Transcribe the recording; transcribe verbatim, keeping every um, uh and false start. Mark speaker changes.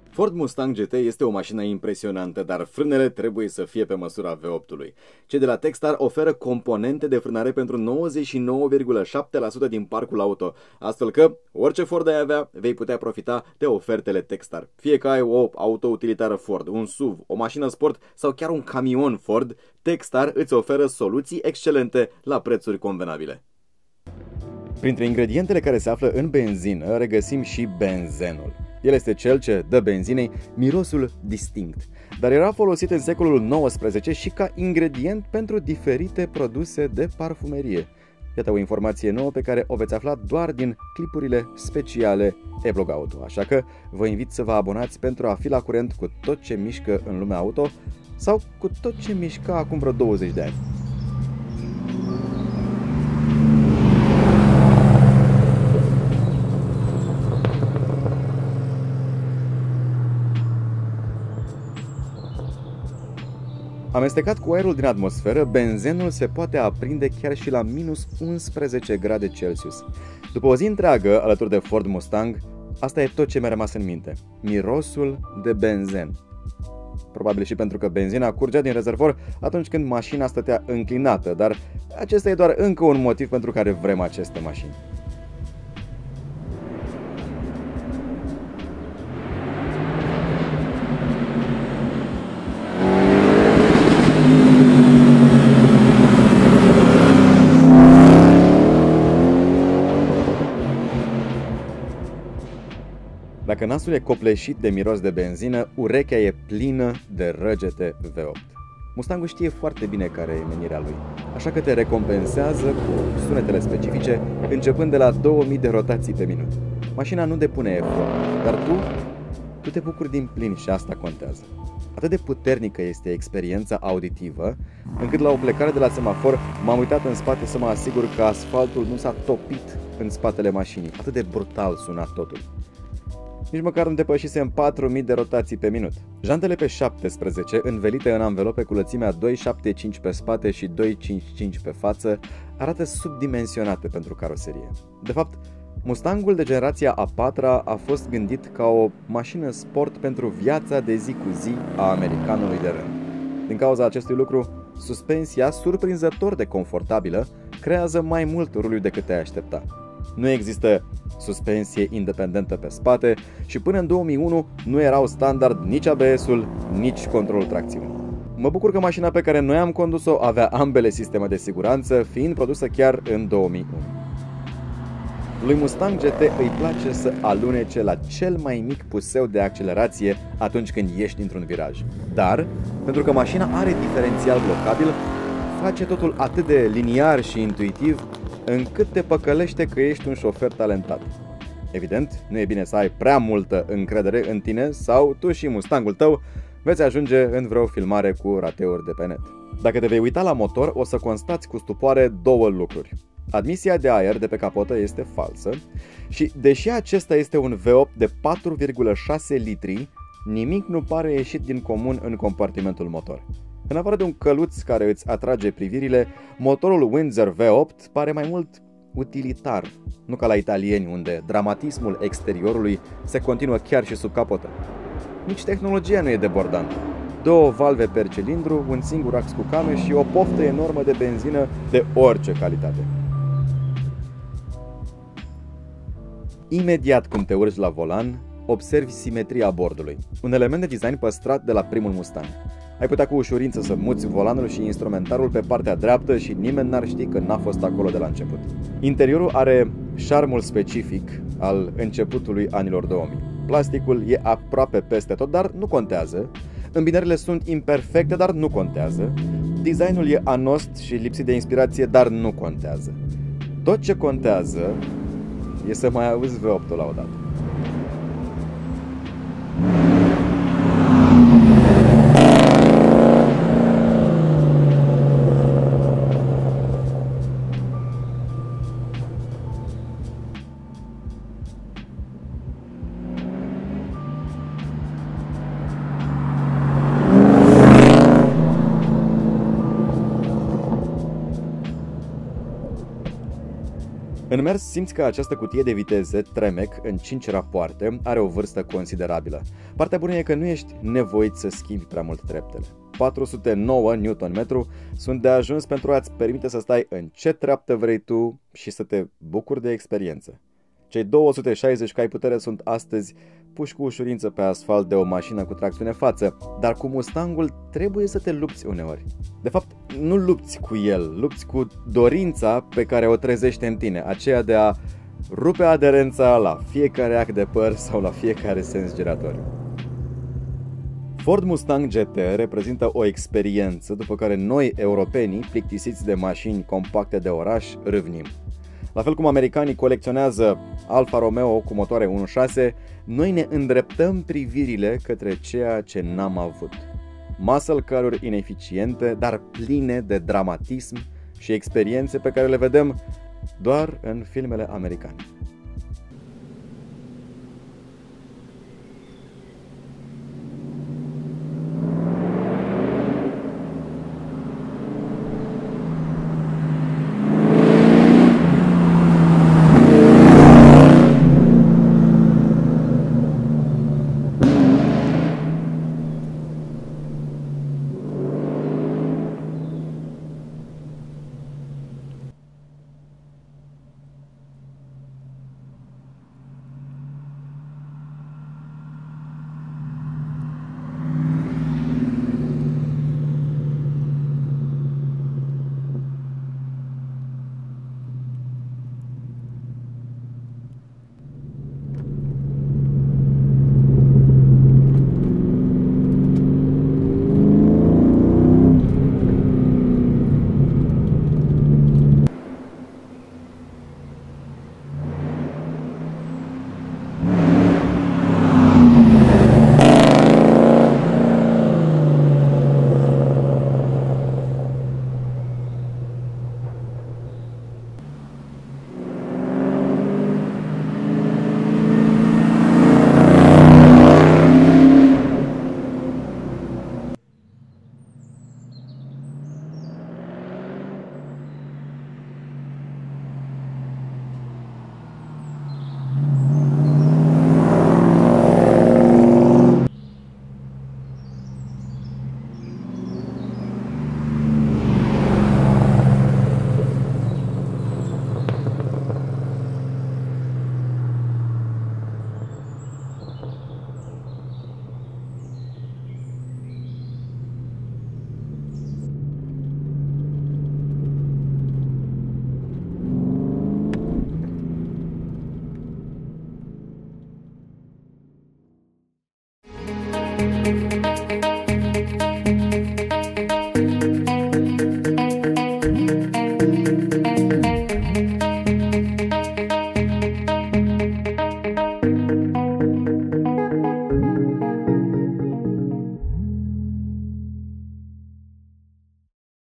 Speaker 1: Ford Mustang G T este o mașină impresionantă, dar frânele trebuie să fie pe măsura V opt-ului. Cei de la Techstar oferă componente de frânare pentru nouăzeci și nouă virgulă șapte la sută din parcul auto, astfel că orice Ford ai avea, vei putea profita de ofertele Techstar. Fie că ai o auto utilitară Ford, un S U V, o mașină sport sau chiar un camion Ford, Techstar îți oferă soluții excelente la prețuri convenabile. Printre ingredientele care se află în benzină regăsim și benzenul. El este cel ce dă benzinei mirosul distinct, dar era folosit în secolul nouăsprezece și ca ingredient pentru diferite produse de parfumerie. Iată o informație nouă pe care o veți afla doar din clipurile speciale E-Blog Auto, așa că vă invit să vă abonați pentru a fi la curent cu tot ce mișcă în lumea auto sau cu tot ce mișca acum vreo douăzeci de ani. Amestecat cu aerul din atmosferă, benzenul se poate aprinde chiar și la minus unsprezece grade Celsius. După o zi întreagă alături de Ford Mustang, asta e tot ce mi-a rămas în minte: mirosul de benzen. Probabil și pentru că benzina curgea din rezervor atunci când mașina stătea înclinată, dar acesta e doar încă un motiv pentru care vrem aceste mașini. Dacă nasul e copleșit de miros de benzină, urechea e plină de răgete V opt. Mustangul știe foarte bine care e menirea lui, așa că te recompensează cu sunetele specifice, începând de la două mii de rotații pe minut. Mașina nu depune efort, dar tu, tu te bucuri din plin și asta contează. Atât de puternică este experiența auditivă, încât la o plecare de la semafor m-am uitat în spate să mă asigur că asfaltul nu s-a topit în spatele mașinii. Atât de brutal suna totul. Nici măcar nu depășisem patru mii de rotații pe minut. Jantele pe șaptesprezece, învelite în anvelope cu lățimea doi virgulă șaptezeci și cinci pe spate și doi virgulă cincizeci și cinci pe față, arată subdimensionate pentru caroserie. De fapt, Mustangul de generația a patra a fost gândit ca o mașină sport pentru viața de zi cu zi a americanului de rând. Din cauza acestui lucru, suspensia, surprinzător de confortabilă, creează mai mult ruliu decât te-ai aștepta. Nu există suspensie independentă pe spate și până în două mii unu nu erau standard nici A B S-ul, nici controlul tracțiunii. Mă bucur că mașina pe care noi am condus-o avea ambele sisteme de siguranță, fiind produsă chiar în două mii unu. Lui Mustang G T îi place să alunece la cel mai mic puseu de accelerație atunci când ieși dintr-un viraj. Dar, pentru că mașina are diferențial blocabil, face totul atât de liniar și intuitiv încât te păcălește că ești un șofer talentat. Evident, nu e bine să ai prea multă încredere în tine sau tu și Mustangul tău veți ajunge în vreo filmare cu rateuri de pe net. Dacă te vei uita la motor, o să constați cu stupoare două lucruri. Admisia de aer de pe capotă este falsă și, deși acesta este un V opt de patru virgulă șase litri, nimic nu pare ieșit din comun în compartimentul motor. În afară de un căluț care îți atrage privirile, motorul Windsor V opt pare mai mult utilitar, nu ca la italieni, unde dramatismul exteriorului se continuă chiar și sub capotă. Nici tehnologia nu e debordantă. Două valve per cilindru, un singur ax cu came și o poftă enormă de benzină de orice calitate. Imediat cum te urci la volan, observi simetria bordului, un element de design păstrat de la primul Mustang. Ai putea cu ușurință să muți volanul și instrumentarul pe partea dreaptă și nimeni n-ar ști că n-a fost acolo de la început. Interiorul are șarmul specific al începutului anilor două mii. Plasticul e aproape peste tot, dar nu contează. Îmbinările sunt imperfecte, dar nu contează. Designul e anost și lipsit de inspirație, dar nu contează. Tot ce contează e să mai auzi V opt-ul la odată. În mers simți că această cutie de viteze Tremec în cinci rapoarte are o vârstă considerabilă. Partea bună e că nu ești nevoit să schimbi prea mult treptele. patru sute nouă newton metru sunt de ajuns pentru a-ți permite să stai în ce treaptă vrei tu și să te bucuri de experiență. Cei două sute șaizeci cai putere sunt astăzi puși cu ușurință pe asfalt de o mașină cu tracțiune față, dar cu Mustangul trebuie să te lupți uneori. De fapt, nu lupți cu el, lupți cu dorința pe care o trezește în tine, aceea de a rupe aderența la fiecare ac de păr sau la fiecare sens giratoriu. Ford Mustang G T reprezintă o experiență după care noi, europenii, plictisiți de mașini compacte de oraș, râvnim. La fel cum americanii colecționează Alfa Romeo cu motoare unu punct șase, noi ne îndreptăm privirile către ceea ce n-am avut. Muscle car-uri ineficiente, dar pline de dramatism și experiențe pe care le vedem doar în filmele americane.